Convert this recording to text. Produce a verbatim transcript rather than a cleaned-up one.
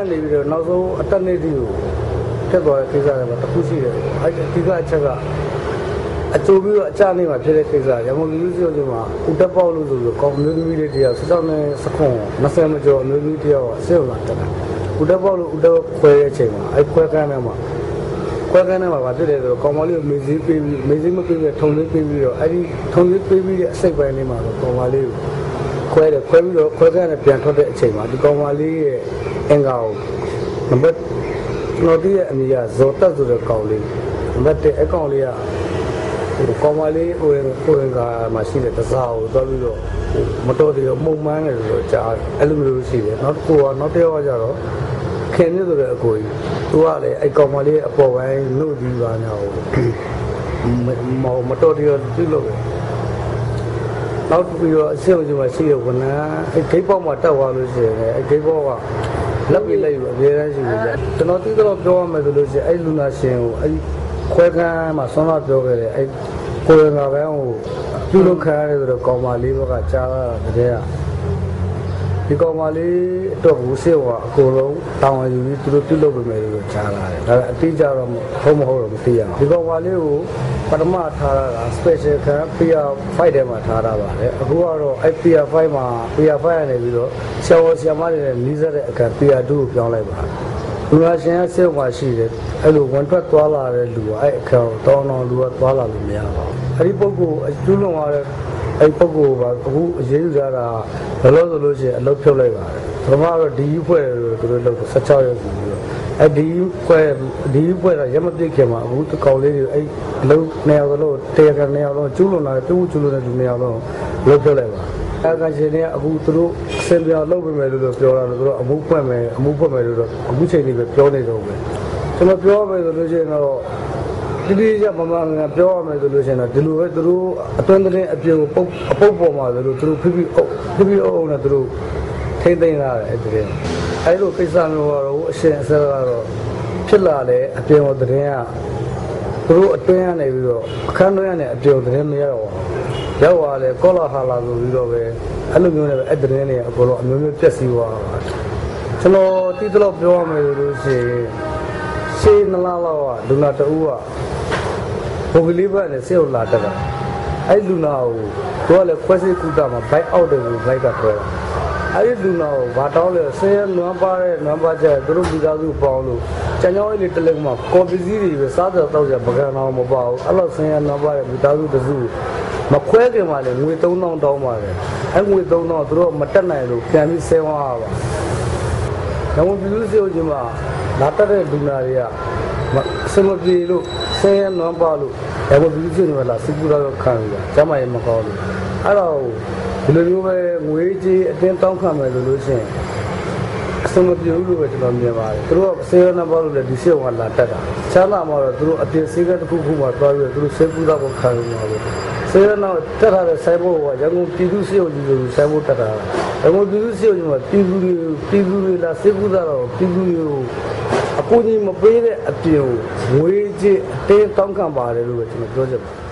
ကနေပြီးတော့နောက်ဆုံးအတက်နေတီကိုတက်သွားတဲ့ကိစ္စတွေမှာတစ်ခုရှိတယ်အဲ့ဒီကအချက်ကအကျိုးပြီးတော့အကြနေမှာဖြစ်တဲ့ကိစ္စရမုံလူလူစီချင်းမှာဥတက်ပေါက်လို့ဆိုပြီးကောင်းမျိုးသမီးလေးတယောက်ဆက်နဲ့စခွန်20မကျော်မျိုးသမီးတယောက်အစစ်လာတက်တာဥတက်ပေါက်လို့ဥတက်ခွဲတဲ့အချိန်မှာအဲ့ခွဲကန်းထဲမှာခွဲကန်းထဲမှာဗာဖြစ်တယ်ဆိုတော့ကောင်းမလေးကိုမေးစည်းပေးပြီးမေးစည်းမပေးပြီးထုံလေးပေးပြီးတော့အဲ့ဒီထုံလေးပေးပြီးတဲ့အစိတ်ပိုင်းလေးမှာတော့ကောင်းမလေးကိုခွဲတယ်ခွဲပြီးတော့ခွဲကန်းနဲ့ပြန်ထွက်တဲ့အချိန်မှာဒီကောင်းမလေးရဲ့အင်္ဂါကိုနံပါတ်ကျွန်တော်တည်းရဲ့အမည်ကဇော်တက်ဆိုတဲ့ကောင်လေးနံပါတ်1အကောင်လေးကကောင်းမလေးဟိုဟိုကမှရှိတဲ့တစားကိုသွားပြီးတော့မတော်တရောမှုန်မှန်းတယ်ဆိုတော့ကြားအဲ့လိုမျိုးရှိတယ်နောက်တစ်ခုကနောက်တစ်ယောက်ကကြတော့ခင်နေဆိုတဲ့အကိုကြီးသူကလည်းအဲ့ကောင်းမလေးအပေါ်ပိုင်းနှုတ်ပြီးပါညာကိုမမတော်တရောပြုလုပ်တယ်နောက်ပြီးတော့အဆင့်အကျမှာရှိတဲ့ဝန်ထမ်းအဲ့ဂိတ်ပေါက်မှာတက်သွားလို့ရှိရင်အဲ့ဂိတ်ပေါက်ကလက်ပြီးလိုက်ပြီးအများအားရှိနေကြကျွန်တော်သိတော့ပြောရမယ်ဆိုလို့ရှိရင်အဲ့လူနာရှင်ကိုအဲ့ခွဲကန်းမှာဆွမ်းလာပြောခဲ့တယ်အဲ့ကိုယ်ငါပဲဟိုပြုလုပ်ခံရတယ်ဆိုတော့ကောင်မလေးဘက်ကကြားလာတဲ့ကဒီကောင်မလေးတော့ဘူးစေဝါအကုန်လုံးတောင်းယူပြီးသူတို့ပြုလုပ်ပေးမယ်လို့ကြားလာတယ်ဒါပေမဲ့အတိအကျတော့ဟုတ်မဟုတ်တော့မသိရအောင်ဒီကောင်မလေးကိုပထမထားရတာ special ခံ ပီ အာ 5 ထဲမှာထားတာပါတယ်အခုကတော့အဲ့ ပီ အာ 5 မှာ ပီ အာ 5 ကနေပြီးတော့ဆရာဝန်ဆရာမတွေနဲ့နီးစပ်တဲ့အခါ ပီ အာ 2 ကိုပြောင်းလိုက်ပါတယ်လူနာရှင်ကစေဝါရှိတယ်အဲ့လိုဝန်ထွက်သွားလာတဲ့လူကအဲ့အခါတောင်းတော့လူကသွားလာလို့မရပါဘူးအဲ့ဒီပုဂ္ဂိုလ်အကျူးလွန်သွားတဲ့အဲ့ပုဂ္ဂိုလ်ကအခုအရေးယူကြတာဘယ်လိုဆိုလို့ရှိရင်အလုပ်ဖြုတ်လိုက်ပါတယ်ပထမတော့ဒီဖွဲ့လို့သူတို့လုပ်တယ်16ရက်စီပြီးတော့အဲ့ဒီဖွဲ့ဒီဖွဲ့ကရမပြစ်ခင်မှာအခုတကောင်လေးတွေအဲ့အလုပ်နေရာလုံးတရားခံနေရာလုံးကျူးလွန်လာတဲ့တူးကျူးလွန်တဲ့လူနေရာလုံးလုပ်ဖြုတ်လိုက်ပါအဲ့ကရှင်တွေကအခုသူတို့စင်ပြောင်းလုပ်ပေးမယ်လို့ပြောတာလို့သူတို့အမှုဖွင့်မယ်အမှုဖွင့်မယ်လို့တော့အခုချိန်လေးပဲပြောနေတော့ပဲကျွန်တော်ပြောမယ်ဆိုလို့ရှိရင်တော့ဒီဒီကမမငါပြောရမယ်ဆိုလို့ရှိရင်တော့ဒီလိုပဲသူတို့အတွင်းတဲ့အပြင်ကိုပုတ်အပုတ်ပေါ်မှာဆိုလို့သူတို့ဖိဖိအုပ်ဖိဖိအုပ်နဲ့သူတို့ထိမ့်သိမ်းလာတယ်အဲ့ဒီအဲ့လိုကိစ္စမျိုးကတော့အရှင်အဆက်ကတော့ဖြစ်လာတယ်အပြင်ကိုတရင်ကသူတို့အတွင်းကနေပြီးတော့အခန်းတွင်းကနေအပြင်တရင်မရတော့ဘူးရောက်သွားတယ်ကောလာဟာလာဆိုပြီးတော့ပဲအဲ့လိုမျိုးနဲ့ပဲအဲ့တရင်တွေအကုန်လုံးအမျိုးမျိုးပြက်စီးသွားတာကျွန်တော်တိတိလောက်ပြောရမယ်လို့ရှိရင်ရှေးနလားလောက်ကလူနာတူကဘိုကလေးဘက်နဲ့စေုပ်လာတက်တာအဲ့လူနာကိုသူကလည်းခွဲစိတ်ကုသမှာဘိုက်အောက်တယ်ကိုဘိုက်ကခွဲတာအဲ့ဒီလူနာကိုဘာတောင်းလဲဆင်းရဲနွမ်းပါတဲ့နွမ်းပါချက်သူတို့မိသားစုပေါင်းလို့ကြံကြောင်းလေးတလက်မှာကော်ပီစီးတွေပဲစားတော့တော့ကြပကံအောင်မပါဘူးအဲ့လိုဆင်းရဲနွမ်းပါတဲ့မိသားစုတစုမခွဲခင်မှာလေငွေသုံးသောင်းတောင်းပါတယ်အဲ့ငွေသုံးသောင်းသူတို့မတက်နိုင်လို့ပြန်ပြီးဆဲဝါးပါ။နောက်ပြည်သူ့စေုပ်ချင်းမှာလာတက်တဲ့လူနာတွေကစမပြေလို့ဆင်းရဲနွမ်းပါလို့အဲ့ဘပြည်သူ့စေုပ်ချင်းမှာလာစီပူတော့ခံရတာကျမရဲ့မကောင်းလို့အဲ့တော့ဒီလိုမျိုးပဲငွေကြေးအတင်းတောင်းခံမယ်လို့လို့ရှိရင်အစမပြေဘူးလို့ပဲကျွန်တော်မြင်ပါတယ်သူတို့ကဆင်းရဲနွမ်းပါလို့လည်းဒီစေုပ်ကလာတက်တာချမ်းသာမှာတော့သူတို့အပြင်ဆေးကတစ်ခုခုမှသွားပြီးသူတို့ဆေးပူတော့ခံရမှာလို့ဆေးရနောက်တက်ထားတဲ့ဆိုင်ဘုတ်ကရန်ကုန်ပြည်သူ့စေုပ်ကြီးလို့ဆိုင်ဘုတ်တက်တာရန်ကုန်ပြည်သူ့စေုပ်ကြီးမှာပြည်သူတွေပြည်သူတွေလာဆေးပူတော့ပြည်သူတွေကိုအကူအညီမပေးတဲ့အပြင်ငွေကြေးအတင်းတောင်းခံပါတယ်လို့ပဲကျွန်တော်ပြောချင်ပါတယ်